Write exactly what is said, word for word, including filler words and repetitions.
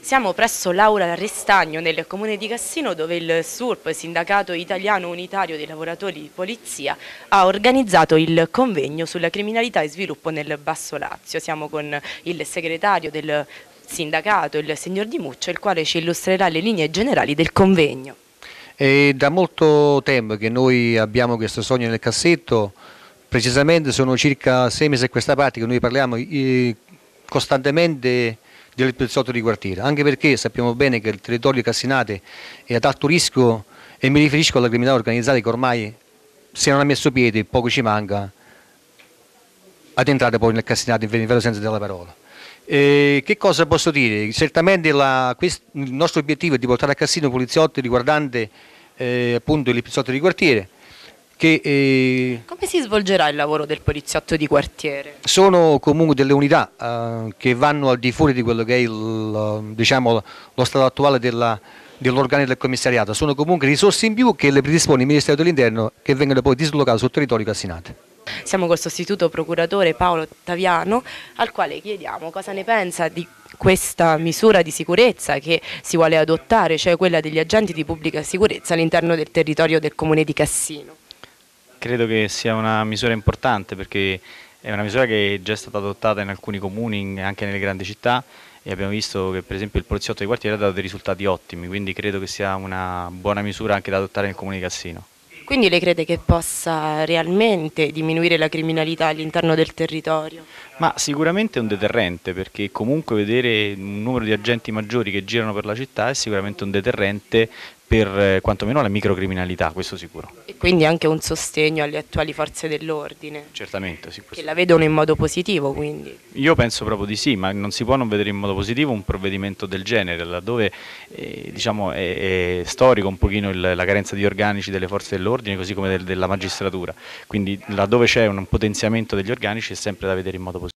Siamo presso l'Aula Restagno nel comune di Cassino, dove il S U R P, Sindacato Italiano Unitario dei Lavoratori di Polizia, ha organizzato il convegno sulla criminalità e sviluppo nel Basso Lazio. Siamo con il segretario del sindacato, il signor Di Muccio, il quale ci illustrerà le linee generali del convegno. È da molto tempo che noi abbiamo questo sogno nel cassetto, precisamente sono circa sei mesi a questa parte che noi parliamo eh, costantemente del poliziotto di quartiere, anche perché sappiamo bene che il territorio di Cassinate è ad alto rischio e mi riferisco alla criminalità organizzata che ormai, se non ha messo piede, poco ci manca ad entrare poi nel Cassinate in vero senso della parola. Eh, che cosa posso dire? Certamente la, quest, il nostro obiettivo è di portare a Cassino poliziotti riguardante eh, appunto il poliziotto di quartiere. Che, eh, Come si svolgerà il lavoro del poliziotto di quartiere? Sono comunque delle unità eh, che vanno al di fuori di quello che è il, diciamo, lo stato attuale dell'organico del commissariato, sono comunque risorse in più che le predispone il Ministero dell'Interno, che vengono poi dislocate sul territorio Cassinate. Siamo col sostituto procuratore Paolo Ottaviano, al quale chiediamo cosa ne pensa di questa misura di sicurezza che si vuole adottare, cioè quella degli agenti di pubblica sicurezza all'interno del territorio del comune di Cassino. Credo che sia una misura importante perché è una misura che è già stata adottata in alcuni comuni, anche nelle grandi città, e abbiamo visto che per esempio il poliziotto di quartiere ha dato dei risultati ottimi, quindi credo che sia una buona misura anche da adottare nel comune di Cassino. Quindi lei crede che possa realmente diminuire la criminalità all'interno del territorio? Ma sicuramente è un deterrente, perché comunque vedere un numero di agenti maggiori che girano per la città è sicuramente un deterrente per eh, quantomeno la microcriminalità, questo sicuro. E quindi anche un sostegno alle attuali forze dell'ordine? Certamente, sì. Che la vedono in modo positivo, quindi? Io penso proprio di sì, ma non si può non vedere in modo positivo un provvedimento del genere, laddove eh, diciamo, è, è storico un pochino il, la carenza di organici delle forze dell'ordine, così come del, della magistratura, quindi laddove c'è un potenziamento degli organici è sempre da vedere in modo positivo.